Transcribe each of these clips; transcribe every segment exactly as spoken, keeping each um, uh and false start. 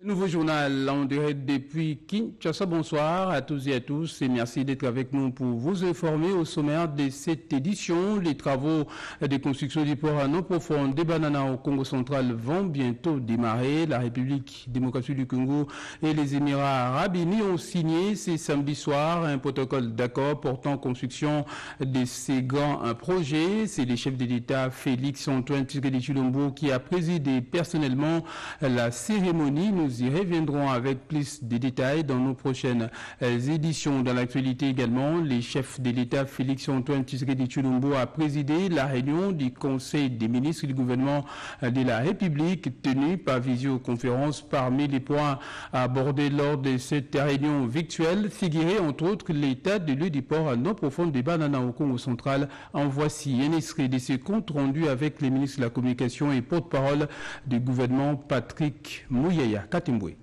Nouveau journal en direct depuis Kinshasa. Bonsoir à tous et à tous et merci d'être avec nous pour vous informer au sommaire de cette édition. Les travaux de construction du port à eau profonde des Bananas au Congo central vont bientôt démarrer. La République démocratique du Congo et les Émirats arabes unis ont signé ce samedi soir un protocole d'accord portant construction de ces grands projets. C'est le chef de l'État Félix Antoine Tshisekedi Tshilombo qui a présidé personnellement la cérémonie. Nous y reviendrons avec plus de détails dans nos prochaines éditions. Dans l'actualité également, le chef de l'État Félix Antoine Tshisekedi Tshilombo a présidé la réunion du Conseil des ministres du gouvernement de la République tenue par visioconférence. Parmi les points abordés lors de cette réunion virtuelle figurait entre autres l'état de l'eau du port à eau profonde des Bananas au Congo central. En voici un extrait de ce compte rendu avec les ministres de la Communication et porte-parole du gouvernement Patrick Mouyaya. Katimboué.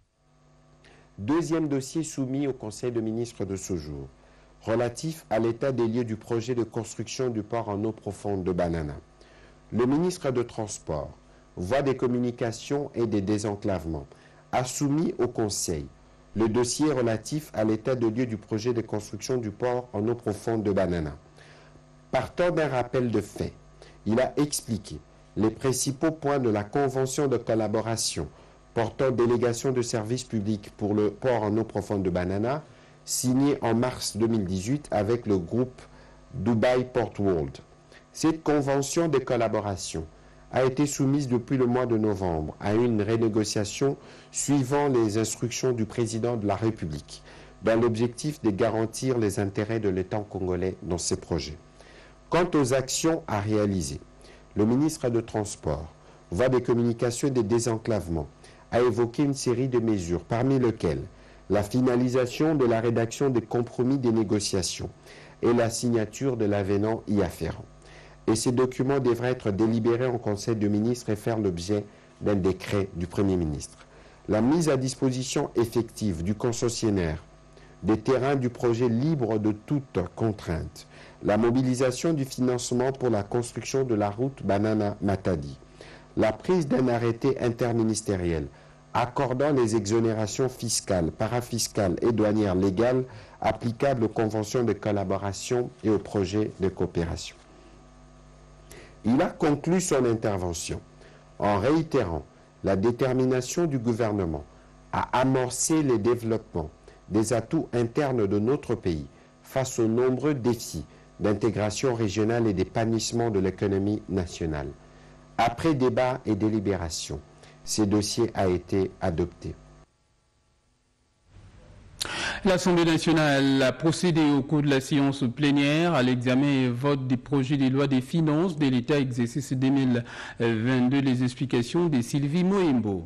Deuxième dossier soumis au Conseil des ministres de ce jour, relatif à l'état des lieux du projet de construction du port en eau profonde de Banana. Le ministre de Transport, Voie des communications et des désenclavements, a soumis au Conseil le dossier relatif à l'état des lieux du projet de construction du port en eau profonde de Banana. Partant d'un rappel de faits, il a expliqué les principaux points de la convention de collaboration portant délégation de services publics pour le port en eau profonde de Banana, signé en mars deux mille dix-huit avec le groupe Dubai Port World. Cette convention de collaboration a été soumise depuis le mois de novembre à une renégociation suivant les instructions du président de la République, dans l'objectif de garantir les intérêts de l'État congolais dans ces projets. Quant aux actions à réaliser, le ministre de Transport, Voie des communications et des désenclavements, a évoqué une série de mesures, parmi lesquelles la finalisation de la rédaction des compromis des négociations et la signature de l'avenant y afférent. Et ces documents devraient être délibérés en Conseil de ministres et faire l'objet d'un décret du Premier ministre. La mise à disposition effective du concessionnaire des terrains du projet libre de toute contrainte, la mobilisation du financement pour la construction de la route Banana-Matadi, la prise d'un arrêté interministériel accordant les exonérations fiscales, parafiscales et douanières légales applicables aux conventions de collaboration et aux projets de coopération. Il a conclu son intervention en réitérant la détermination du gouvernement à amorcer le développement des atouts internes de notre pays face aux nombreux défis d'intégration régionale et d'épanouissement de l'économie nationale. Après débat et délibération, ce dossier a été adopté. L'Assemblée nationale a procédé au cours de la séance plénière à l'examen et vote des projets de loi des finances de l'État exercice deux mille vingt-deux. Les explications de Sylvie Moembo.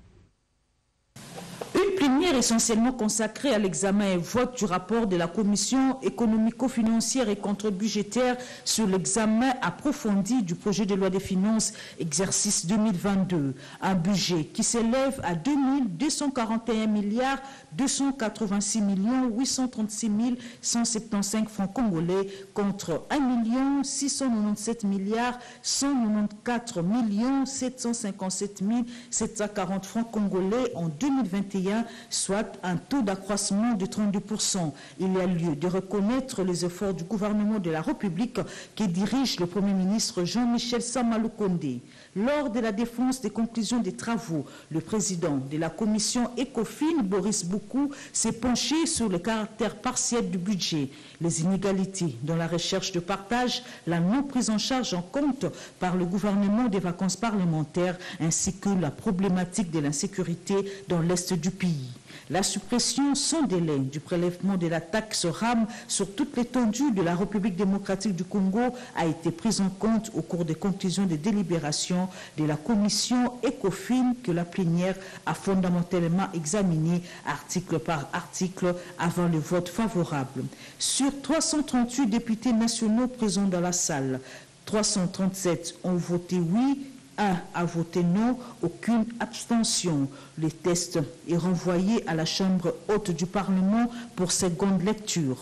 Une plénière essentiellement consacrée à l'examen et vote du rapport de la Commission économico-financière et contre-budgétaire sur l'examen approfondi du projet de loi des finances exercice deux mille vingt-deux. Un budget qui s'élève à deux mille deux cent quarante et un milliards deux cent quatre-vingt-six millions huit cent trente-six mille cent soixante-quinze francs congolais contre un million six cent quatre-vingt-dix-sept milliards cent quatre-vingt-quatorze millions sept cent cinquante-sept mille sept cent quarante francs congolais en deux mille vingt et un, soit un taux d'accroissement de trente-deux pour cent. Il y a lieu de reconnaître les efforts du gouvernement de la République qui dirige le Premier ministre Jean-Michel Sama-Lukonde. Lors de la défense des conclusions des travaux, le président de la commission ECOFIN, Boris Boukou, s'est penché sur le caractère partiel du budget, les inégalités dans la recherche de partage, la non prise en charge en compte par le gouvernement des vacances parlementaires, ainsi que la problématique de l'insécurité dans l'est du pays. La suppression sans délai du prélèvement de la taxe RAM sur toute l'étendue de la République démocratique du Congo a été prise en compte au cours des conclusions des délibérations de la commission ECOFIN que la plénière a fondamentalement examiné article par article avant le vote favorable. Sur trois cent trente-huit députés nationaux présents dans la salle, trois cent trente-sept ont voté oui, un a voté non, aucune abstention. Le test est renvoyé à la Chambre haute du Parlement pour seconde lecture.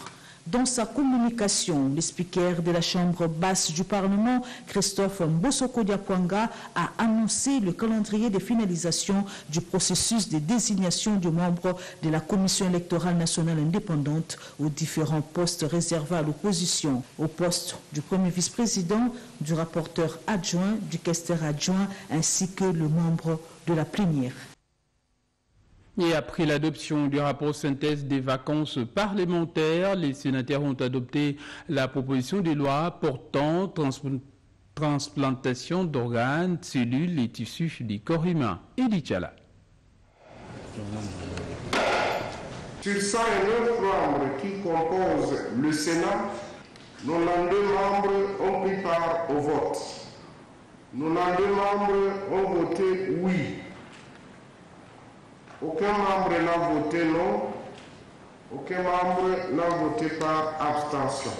Dans sa communication, le speaker de la Chambre basse du Parlement, Christophe Mbosoko-Diakwanga, a annoncé le calendrier de finalisation du processus de désignation du membre de la Commission électorale nationale indépendante aux différents postes réservés à l'opposition, au poste du premier vice-président, du rapporteur adjoint, du questeur adjoint, ainsi que le membre de la plénière. Et après l'adoption du rapport synthèse des vacances parlementaires, les sénateurs ont adopté la proposition de loi portant trans transplantation d'organes, cellules et tissus du corps humain. Edi Tchala. Sur cent neuf membres qui composent le Sénat, quatre-vingt-douze membres ont pris part au vote. quatre-vingt-douze membres ont voté oui. Aucun membre n'a voté non, aucun membre n'a voté par abstention.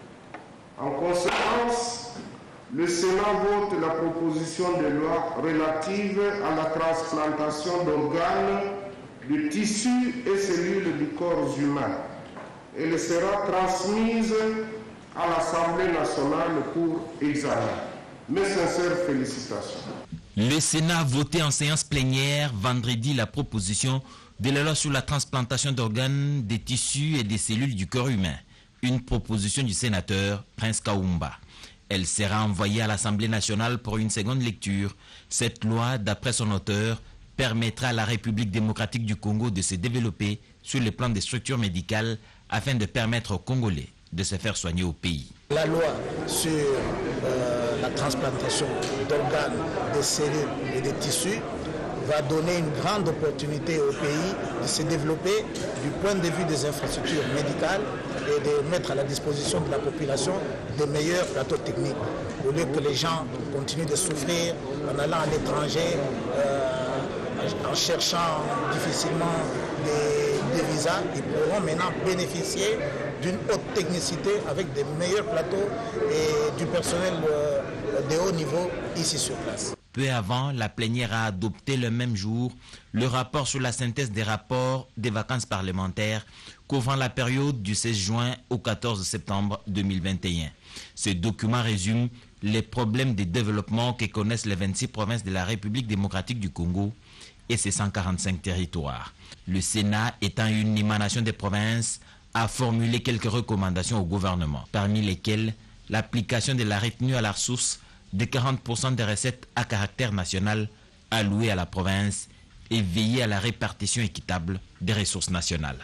En conséquence, le Sénat vote la proposition de loi relative à la transplantation d'organes, de tissus et cellules du corps humain. Elle sera transmise à l'Assemblée nationale pour examen. Mes sincères félicitations. Le Sénat a voté en séance plénière vendredi la proposition de la loi sur la transplantation d'organes, des tissus et des cellules du corps humain. Une proposition du sénateur Prince Kaoumba. Elle sera envoyée à l'Assemblée nationale pour une seconde lecture. Cette loi, d'après son auteur, permettra à la République démocratique du Congo de se développer sur le plan des structures médicales afin de permettre aux Congolais de se faire soigner au pays. La loi sur euh, la transplantation d'organes, de cellules et de tissus va donner une grande opportunité au pays de se développer du point de vue des infrastructures médicales et de mettre à la disposition de la population de meilleurs plateaux techniques. Au lieu que les gens continuent de souffrir en allant à l'étranger, euh, en cherchant difficilement des, des visas, ils pourront maintenant bénéficier d'une haute technicité avec des meilleurs plateaux et du personnel euh, de haut niveau ici sur place. Peu avant, la plénière a adopté le même jour le rapport sur la synthèse des rapports des vacances parlementaires couvrant la période du seize juin au quatorze septembre deux mille vingt et un. Ce document résume les problèmes de développement que connaissent les vingt-six provinces de la République démocratique du Congo et ses cent quarante-cinq territoires. Le Sénat, étant une émanation des provinces, a formulé quelques recommandations au gouvernement, parmi lesquelles l'application de la retenue à la ressource de quarante pour cent des recettes à caractère national allouées à la province et veiller à la répartition équitable des ressources nationales.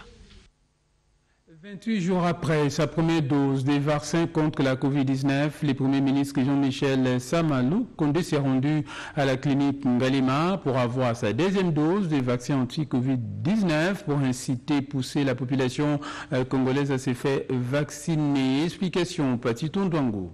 vingt-huit jours après sa première dose des vaccins contre la covid dix-neuf, le Premier ministre Jean-Michel Sama Lukonde s'est rendu à la clinique Ngalema pour avoir sa deuxième dose des vaccins anti-covid dix-neuf pour inciter, pousser la population congolaise à se faire vacciner. Explication, Patiton Douango.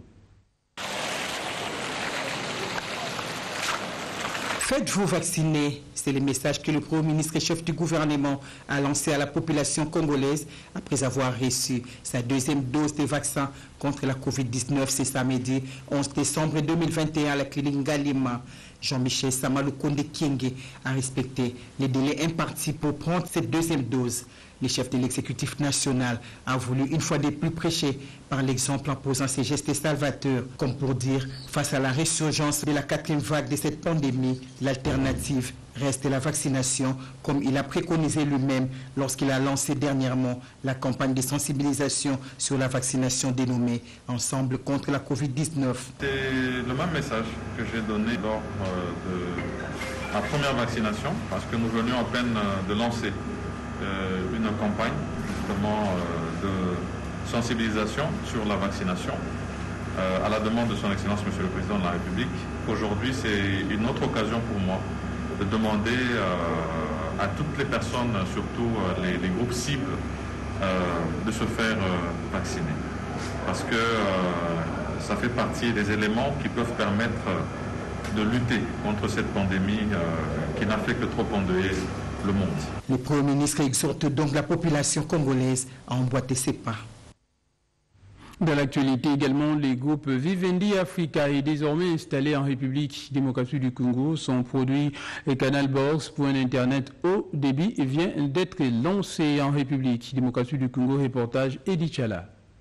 Faites-vous vacciner, c'est le message que le Premier ministre et chef du gouvernement a lancé à la population congolaise après avoir reçu sa deuxième dose de vaccin contre la covid dix-neuf ce samedi onze décembre deux mille vingt et un à la clinique Ngalema. Jean-Michel Sama Lukonde Kienge a respecté les délais impartis pour prendre cette deuxième dose. Le chef de l'exécutif national a voulu une fois de plus prêcher par l'exemple en posant ses gestes salvateurs, comme pour dire, face à la résurgence de la quatrième vague de cette pandémie, l'alternative reste la vaccination, comme il a préconisé lui-même lorsqu'il a lancé dernièrement la campagne de sensibilisation sur la vaccination dénommée Ensemble contre la covid dix-neuf. C'est le même message que j'ai donné lors de ma première vaccination, parce que nous venions à peine de lancer Euh, une campagne justement euh, de sensibilisation sur la vaccination euh, à la demande de son Excellence Monsieur le Président de la République. Aujourd'hui, c'est une autre occasion pour moi de demander euh, à toutes les personnes, surtout euh, les, les groupes cibles, euh, de se faire euh, vacciner. Parce que euh, ça fait partie des éléments qui peuvent permettre de lutter contre cette pandémie euh, qui n'a fait que trop endeuiller le monde. Le Premier ministre exhorte donc la population congolaise à emboîter ses pas. Dans l'actualité également, le groupe Vivendi Africa est désormais installé en République démocratique du Congo. Son produit Canal Box pour un Internet haut débit vient d'être lancé en République démocratique du Congo. Reportage Edi Tchala.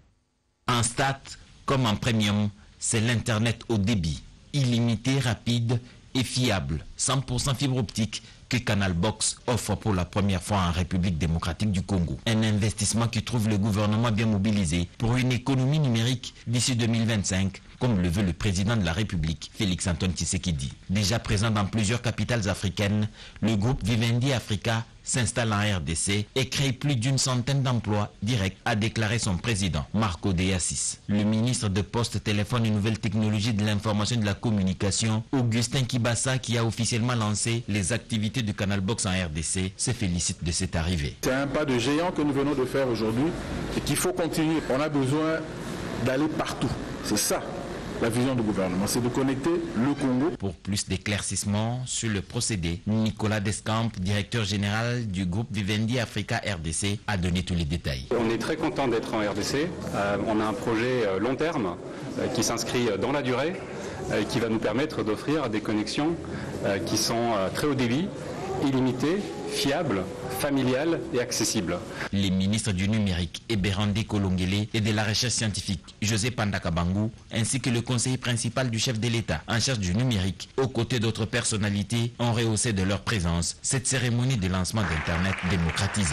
En stat comme en premium, c'est l'Internet au débit, illimité, rapide et fiable, cent pour cent fibre optique, que Canal Box offre pour la première fois en République démocratique du Congo. Un investissement qui trouve le gouvernement bien mobilisé pour une économie numérique d'ici deux mille vingt-cinq, comme le veut le président de la République, Félix-Antoine Tshisekedi. Déjà présent dans plusieurs capitales africaines, le groupe Vivendi Africa s'installe en R D C et crée plus d'une centaine d'emplois directs, a déclaré son président, Marco De Assis. Le ministre de Poste, Téléphone et Nouvelles Technologies de l'Information et de la Communication, Augustin Kibassa, qui a officiellement lancé les activités de Canal Box en R D C, se félicite de cette arrivée. C'est un pas de géant que nous venons de faire aujourd'hui et qu'il faut continuer. On a besoin d'aller partout. C'est ça. La vision du gouvernement, c'est de connecter le Congo. Pour plus d'éclaircissements sur le procédé, Nicolas Descamps, directeur général du groupe Vivendi Africa R D C, a donné tous les détails. On est très content d'être en R D C. Euh, on a un projet euh, long terme euh, qui s'inscrit dans la durée, euh, qui va nous permettre d'offrir des connexions euh, qui sont euh, très haut débit, illimitées, fiables, familiales et accessibles. Les ministres du numérique, Eberande Kolongele, et de la recherche scientifique, José Pandakabangu, ainsi que le conseiller principal du chef de l'État en charge du numérique, aux côtés d'autres personnalités, ont rehaussé de leur présence cette cérémonie de lancement d'Internet démocratisé.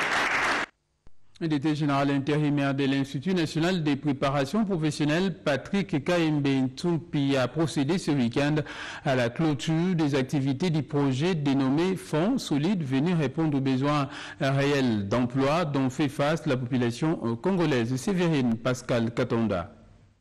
Le directeur général intérimaire de l'Institut national des préparations professionnelles, Patrick Kayembe Ntsumpi, a procédé ce week-end à la clôture des activités du projet dénommé Fonds Solide, venu répondre aux besoins réels d'emploi dont fait face la population congolaise. Sévérine Pascal Katonda.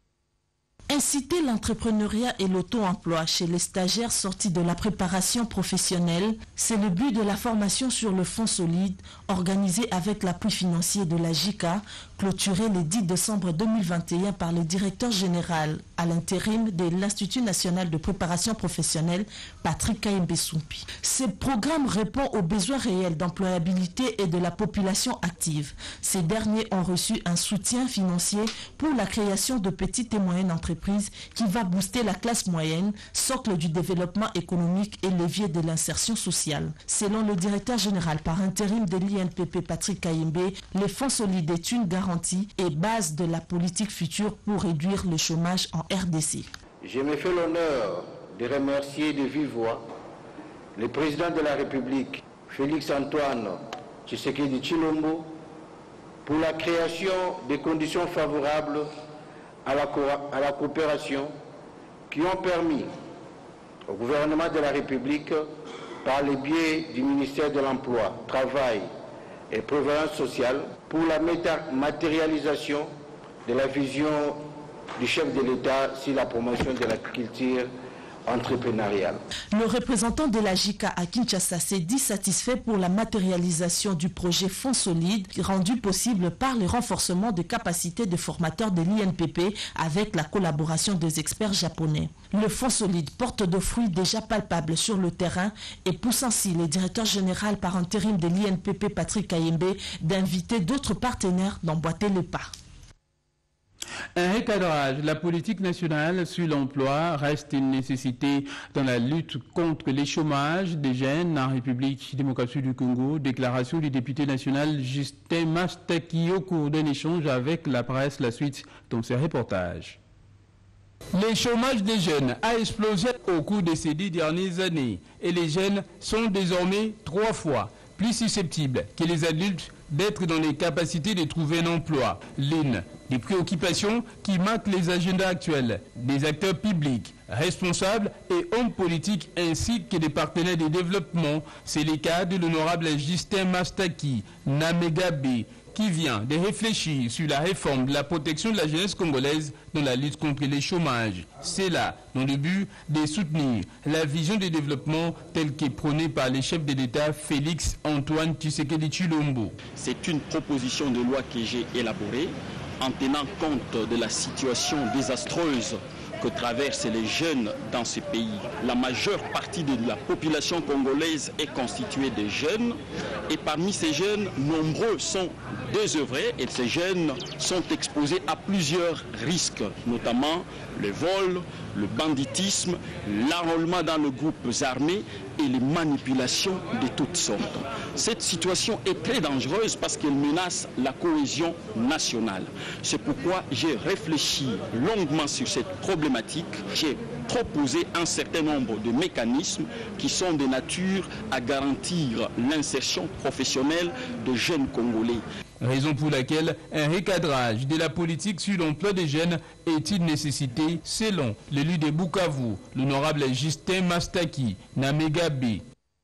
Inciter l'entrepreneuriat et l'auto-emploi chez les stagiaires sortis de la préparation professionnelle, c'est le but de la formation sur le Fonds Solide organisée avec l'appui financier de la J I C A, clôturée le dix décembre deux mille vingt et un par le directeur général à l'intérim de l'Institut national de préparation professionnelle, Patrick Kayembe Ntsumpi. Ce programme répond aux besoins réels d'employabilité et de la population active. Ces derniers ont reçu un soutien financier pour la création de petites et moyennes entreprises qui va booster la classe moyenne, socle du développement économique et levier de l'insertion sociale. Selon le directeur général par intérim de l'I N P P, Patrick Kayembe, le Fonds Solide est une garantie et base de la politique future pour réduire le chômage en R D C. Je me fais l'honneur de remercier de vive voix le président de la République, Félix-Antoine Tshisekedi Tshilombo, pour la création des conditions favorables à la, co à la coopération qui ont permis au gouvernement de la République, par le biais du ministère de l'Emploi, Travail et Prévoyance sociale, pour la matérialisation de la vision du chef de l'État sur la promotion de la culture entrepreneuriale. Le représentant de la J I C A à Kinshasa s'est dit satisfait pour la matérialisation du projet Fonds Solide, rendu possible par le renforcement des capacités de formateurs de l'I N P P avec la collaboration des experts japonais. Le Fonds Solide porte de fruits déjà palpables sur le terrain et pousse ainsi le directeur général par intérim de l'I N P P, Patrick Kayembe, d'inviter d'autres partenaires d'emboîter le pas. Un recadrage de la politique nationale sur l'emploi reste une nécessité dans la lutte contre les chômages des jeunes en République démocratique du Congo. Déclaration du député national Justin Mastaki au cours d'un échange avec la presse. La suite dans ces reportages. Le chômage des jeunes a explosé au cours de ces dix dernières années et les jeunes sont désormais trois fois plus susceptibles que les adultes d'être dans les capacités de trouver un emploi. L'une des préoccupations qui marquent les agendas actuels des acteurs publics, responsables et hommes politiques ainsi que des partenaires de développement, c'est le cas de l'honorable Justin Mastaki Namegabe, qui vient de réfléchir sur la réforme de la protection de la jeunesse congolaise dans la lutte contre le chômage. C'est là, dans le but de soutenir la vision de développement telle qu'est prônée par le chef de l'État Félix-Antoine Tshisekedi Tshilombo. C'est une proposition de loi que j'ai élaborée en tenant compte de la situation désastreuse que traversent les jeunes dans ce pays. La majeure partie de la population congolaise est constituée de jeunes et parmi ces jeunes, nombreux sont désœuvrés et ces jeunes sont exposés à plusieurs risques, notamment le vol, le banditisme, l'enrôlement dans les groupes armés et les manipulations de toutes sortes. Cette situation est très dangereuse parce qu'elle menace la cohésion nationale. C'est pourquoi j'ai réfléchi longuement sur cette problématique. J'ai proposé un certain nombre de mécanismes qui sont de nature à garantir l'insertion professionnelle de jeunes Congolais. Raison pour laquelle un recadrage de la politique sur l'emploi des jeunes est une nécessité, selon l'élu de Bukavu, l'honorable Justin Mastaki, Namegabe.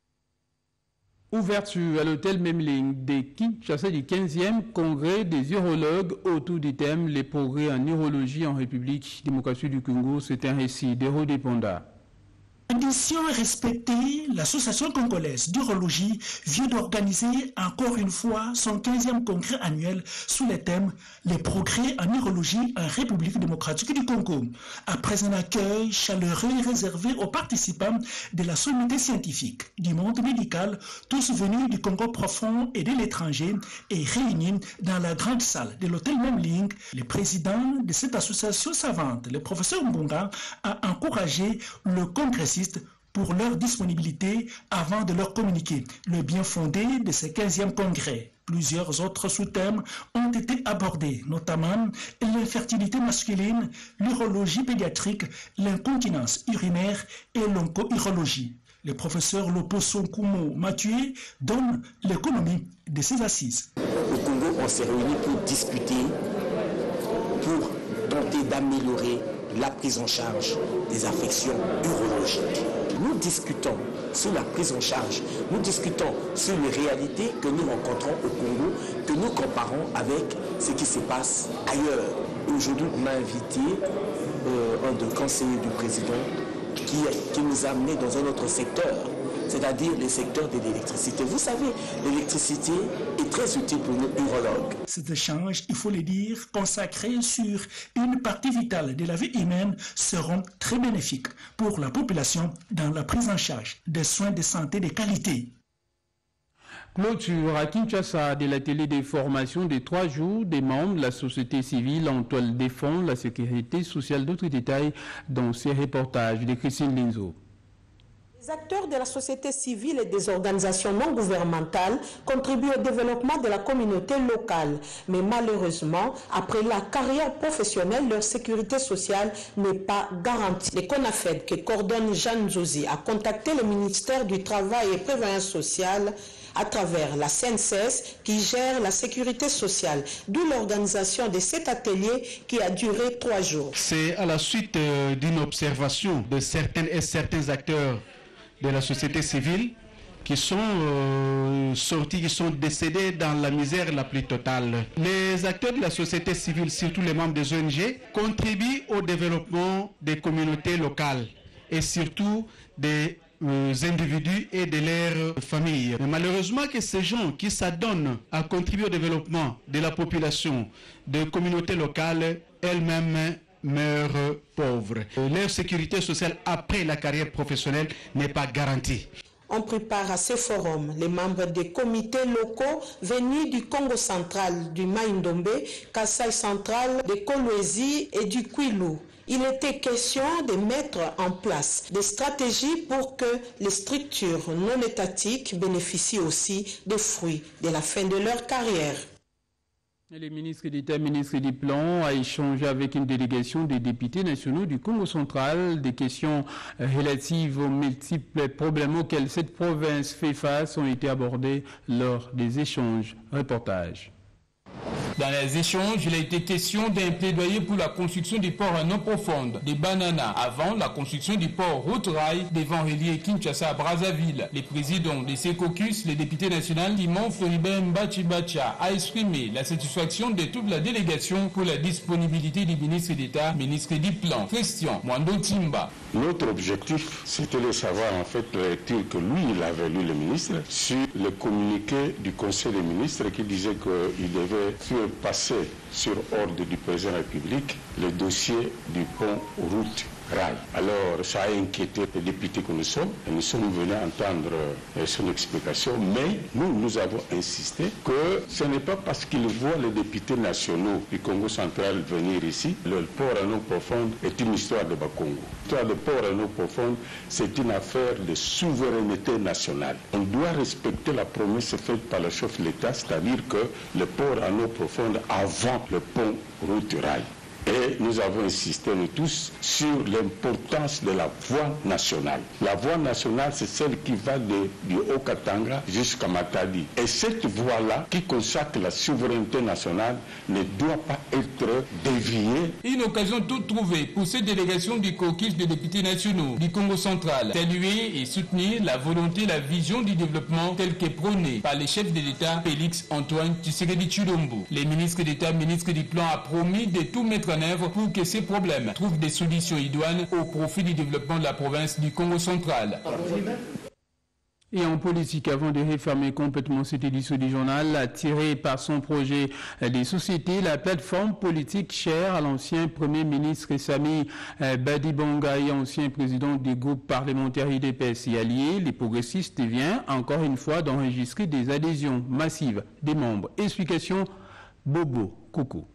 Ouverture à l'hôtel Memling de Kinshasa du quinzième congrès des urologues autour du thème Les progrès en urologie en République démocratique du Congo. C'est un récit d'Héro Dépenda. Condition respectée, l'Association congolaise d'urologie vient d'organiser encore une fois son quinzième congrès annuel sous le thème Les progrès en urologie en République démocratique du Congo. Après un accueil chaleureux et réservé aux participants de la sommité scientifique, du monde médical, tous venus du Congo profond et de l'étranger et réunis dans la grande salle de l'hôtel Memling, le président de cette association savante, le professeur Mbunga, a encouragé le congressiste pour leur disponibilité avant de leur communiquer le bien fondé de ce quinzième congrès. Plusieurs autres sous-thèmes ont été abordés, notamment l'infertilité masculine, l'urologie pédiatrique, l'incontinence urinaire et l'onco-urologie. Le professeur Loposo Nkumo Mathieu donne l'économie de ces assises. Au Congo, on s'est réunis pour discuter, pour tenter d'améliorer la prise en charge des affections urologiques. Nous discutons sur la prise en charge, nous discutons sur les réalités que nous rencontrons au Congo, que nous comparons avec ce qui se passe ailleurs. Aujourd'hui, on a invité euh, un des conseillers du président qui, qui nous a amenés dans un autre secteur, c'est-à-dire le secteur de l'électricité. Vous savez, l'électricité est très utile pour nos urologues. Cet échange, il faut le dire, consacré sur une partie vitale de la vie humaine, seront très bénéfiques pour la population dans la prise en charge des soins de santé de qualité. Clôture à Kinshasa de l'atelier de formation de trois jours des membres de la société civile en toile défend la sécurité sociale. D'autres détails dans ces reportages de Christine Linzo. Les acteurs de la société civile et des organisations non gouvernementales contribuent au développement de la communauté locale. Mais malheureusement, après la carrière professionnelle, leur sécurité sociale n'est pas garantie. Le CONAFED, que coordonne Jeanne Zouzi, a contacté le ministère du Travail et Prévoyance sociale à travers la C N S S qui gère la sécurité sociale, d'où l'organisation de cet atelier qui a duré trois jours. C'est à la suite euh, d'une observation de certains et certains acteurs de la société civile qui sont euh, sortis, qui sont décédés dans la misère la plus totale. Les acteurs de la société civile, surtout les membres des O N G, contribuent au développement des communautés locales et surtout des euh, individus et de leurs familles. Mais malheureusement que ces gens qui s'adonnent à contribuer au développement de la population, des communautés locales, elles-mêmes meurent pauvres. Leur sécurité sociale après la carrière professionnelle n'est pas garantie. On prépare à ce forum les membres des comités locaux venus du Congo central, du Maïndombe, Kasaï central, de Kolwezi et du Kwilu. Il était question de mettre en place des stratégies pour que les structures non étatiques bénéficient aussi des fruits de la fin de leur carrière. Le ministre d'État, ministre du Plan, a échangé avec une délégation des députés nationaux du Congo central. Des questions relatives aux multiples problèmes auxquels cette province fait face ont été abordées lors des échanges. Reportage. Dans les échanges, il a été question d'un plaidoyer pour la construction des ports non profondes, des bananas, avant la construction du port route-rail devant relier Kinshasa à Brazzaville. Les présidents de ces caucus, le député national Timon Floribert Mbachibacha, a exprimé la satisfaction de toute la délégation pour la disponibilité du ministre d'État, ministre du Plan, Christian Mwando Timba. Notre objectif, c'était de savoir en fait la lecture que lui, il avait lu le ministre sur le communiqué du Conseil des ministres qui disait qu'il devait faire passer sur ordre du président de la République le dossier du pont route rail. Alors ça a inquiété les députés que nous sommes et nous sommes venus entendre son explication, mais nous, nous avons insisté que ce n'est pas parce qu'ils voient les députés nationaux du Congo central venir ici, le port en eau profonde est une histoire de Bakongo. L'histoire de port en eau profonde, c'est une affaire de souveraineté nationale. On doit respecter la promesse faite par le chef de l'État, c'est-à-dire que le port en eau profonde avant le pont route rail. Et nous avons insisté, nous tous, sur l'importance de la voie nationale. La voie nationale, c'est celle qui va de, du Haut-Katanga jusqu'à Matadi. Et cette voie-là, qui consacre la souveraineté nationale, ne doit pas être déviée. Une occasion toute trouvée pour cette délégation du caucus des députés nationaux du Congo central. Saluer et soutenir la volonté, la vision du développement telle qu'est prônée par les chefs de l'État, Félix Antoine Tshisekedi Tshilombo. Les ministres d'État, ministres du Plan, a promis de tout mettre en œuvre pour que ces problèmes trouvent des solutions idoines au profit du développement de la province du Congo central. Et en politique, avant de refermer complètement cette édition du journal, attirée par son projet des sociétés, la plateforme politique chère à l'ancien Premier ministre Sami Badibanga et ancien président du groupe parlementaire I D P S et alliés, les progressistes, vient encore une fois d'enregistrer des adhésions massives des membres. Explication, Bobo Coucou.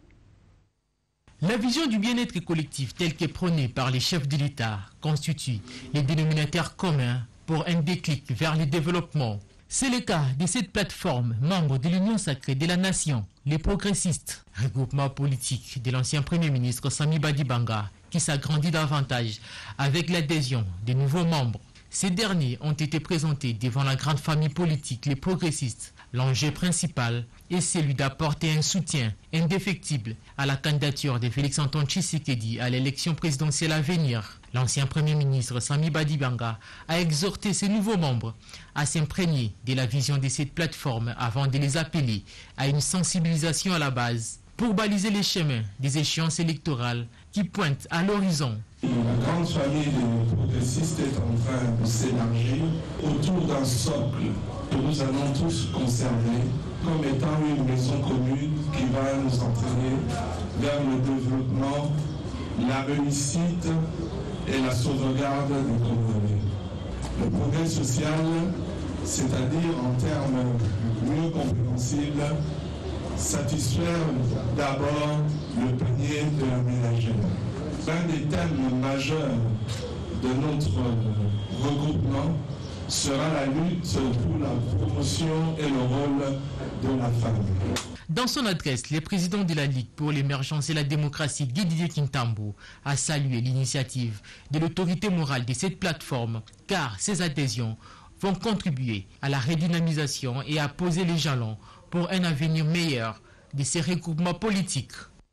La vision du bien-être collectif telle qu'est prônée par les chefs de l'État constitue les dénominateurs communs pour un déclic vers le développement. C'est le cas de cette plateforme, membre de l'Union sacrée de la nation, les progressistes, regroupement politique de l'ancien Premier ministre Sami Badibanga, qui s'agrandit davantage avec l'adhésion des nouveaux membres. Ces derniers ont été présentés devant la grande famille politique, les progressistes. L'enjeu principal est celui d'apporter un soutien indéfectible à la candidature de Félix Antoine Tshisekedi à l'élection présidentielle à venir. L'ancien Premier ministre Sami Badibanga a exhorté ses nouveaux membres à s'imprégner de la vision de cette plateforme avant de les appeler à une sensibilisation à la base pour baliser les chemins des échéances électorales qui pointent à l'horizon. La grande famille des progressistes est en train de s'élargir autour d'un socle que nous allons tous conserver comme étant une maison commune qui va nous entraîner vers le développement, la réussite et la sauvegarde des Congolais. Le progrès social, c'est-à-dire en termes mieux compréhensibles, satisfaire d'abord le panier de la ménagère. L'un des thèmes majeurs de notre regroupement sera la lutte pour la promotion et le rôle de la femme. Dans son adresse, le président de la Ligue pour l'émergence et la démocratie, Didier Kintambo, a salué l'initiative de l'autorité morale de cette plateforme, car ces adhésions vont contribuer à la redynamisation et à poser les jalons pour un avenir meilleur de ces regroupements politiques.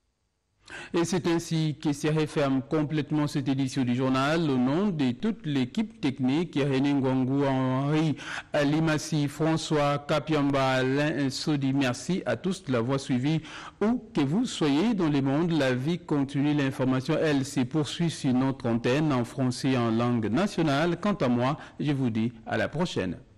Et c'est ainsi que se referme complètement cette édition du journal. Au nom de toute l'équipe technique, René Ngwangu, Henri Alimassi, François Kapiamba, Alain Sodi, merci à tous de l'avoir suivi. Où que vous soyez dans le monde, la vie continue. L'information, elle, se poursuit sur notre antenne en français et en langue nationale. Quant à moi, je vous dis à la prochaine.